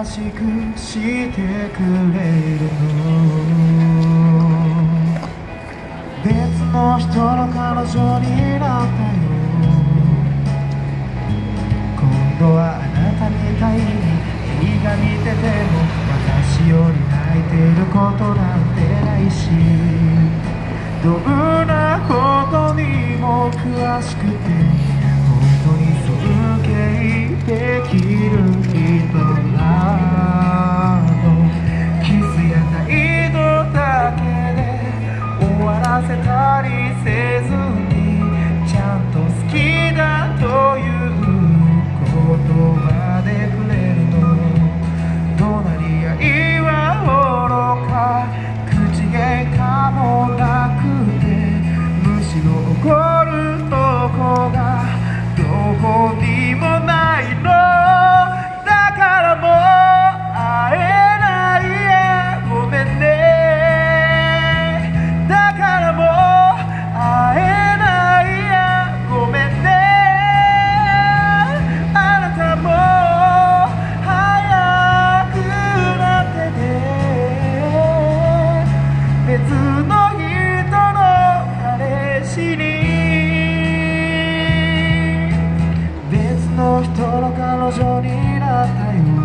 しくしてくれるの。別の人の彼女になったよ。今度はあなたみたいに映画見てても私より泣いてることなんてないし、どんなことにも詳しくて本当に尊敬できる人なの。キスや態度だけで終わらせたりせずに、ちゃんと好きだという言葉でくれるの。怒鳴り合いは愚か、口喧嘩もなくて、むしろ怒るとこがどこにもないの。だからもう会えないやごめんね。だからもう会えないやごめんね。あなたも早くなってね、別の人の彼氏に。別の人の彼女になったよ。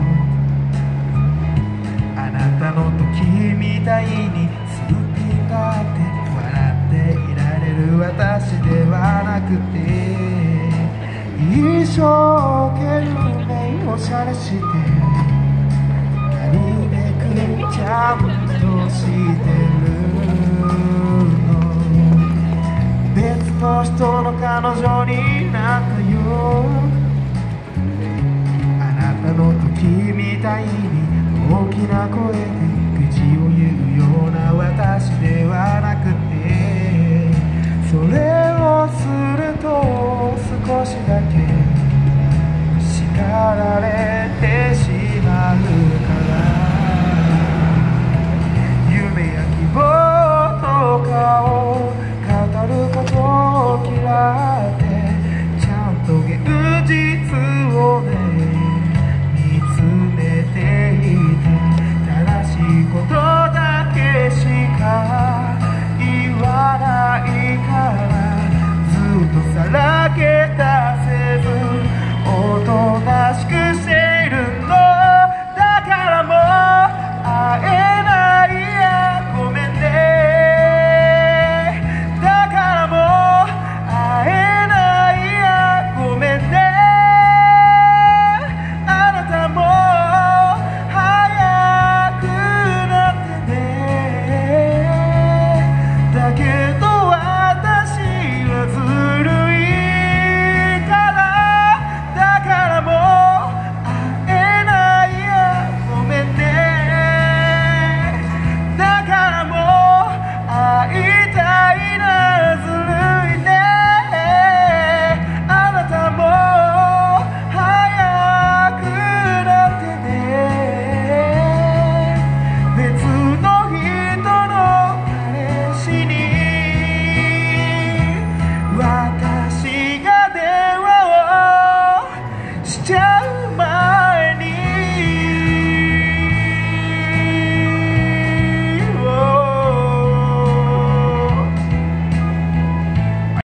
あなたの時みたいにすっぴんがあって笑っていられる私ではなくて、一生懸命おしゃれしてなるべくちゃんとしてるの。別の人の彼女になったよ。あなたの時みたいに大きな声で口を